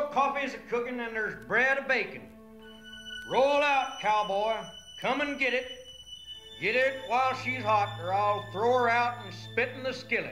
coffee's a-cooking and there's bread a-baking. Roll out, cowboy. Come and get it. Get it while she's hot, or I'll throw her out and spit in the skillet.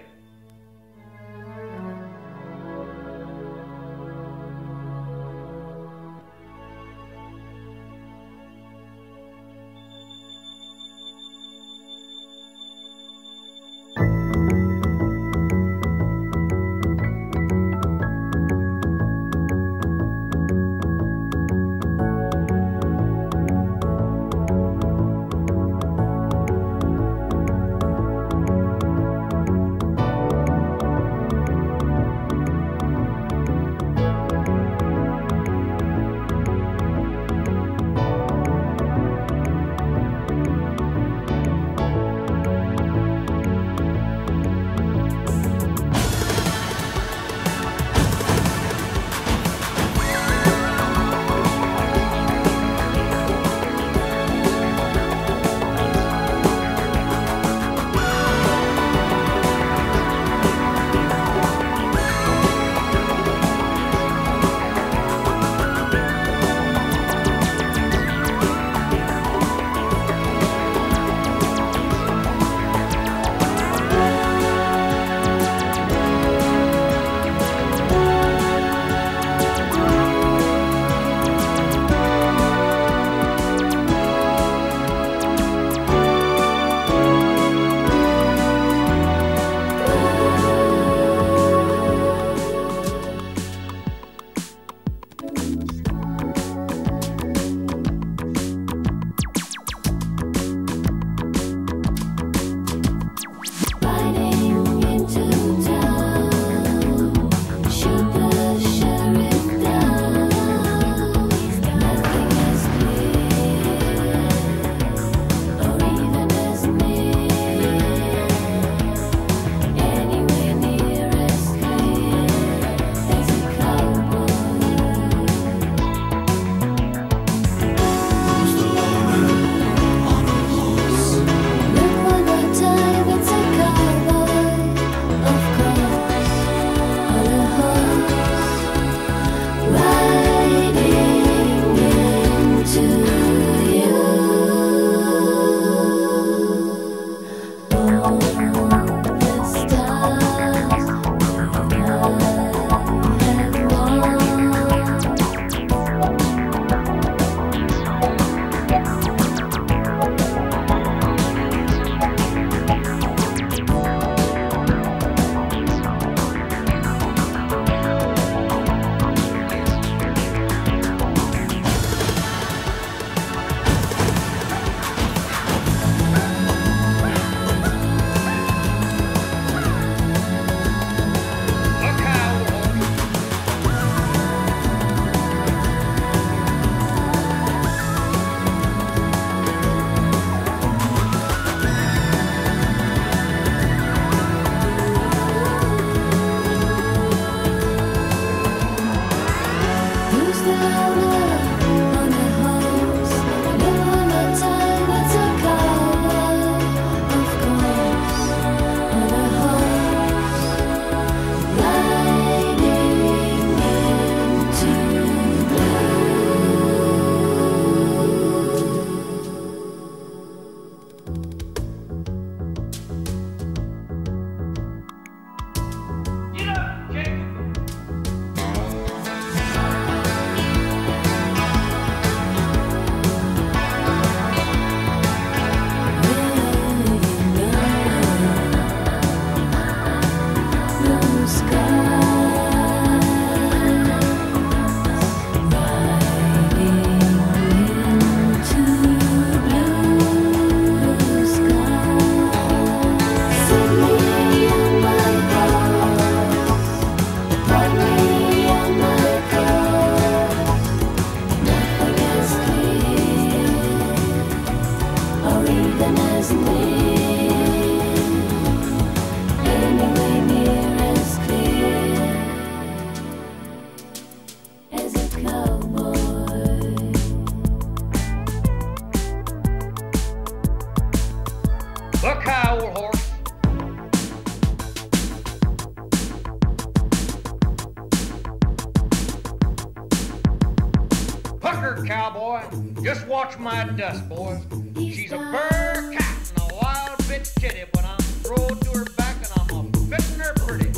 her, cowboy. Just watch my dust, boys. She's a burr cat and a wild bitch kitty, but I'm throwed to her back and I'm a-fitting her pretty.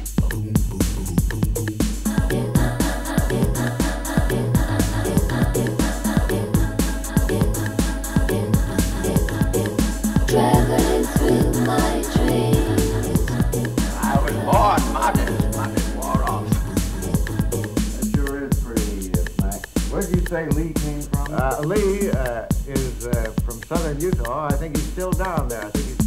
Trevor is with my dreams. I was born modest wore off. That sure is pretty, Mac. Where did you say Lee came from? Lee is from southern Utah. I think he's still down there. I think he's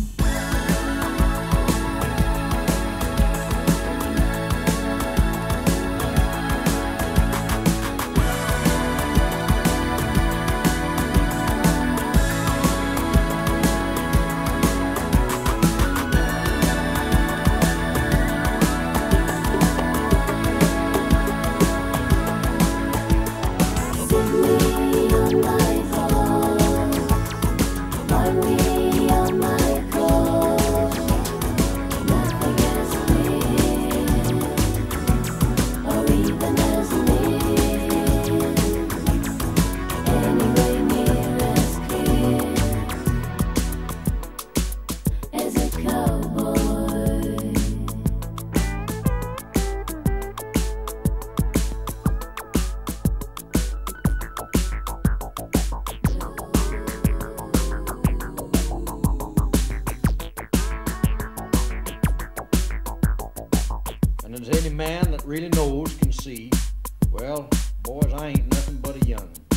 And as any man that really knows can see, well, boys, I ain't nothing but a young'un.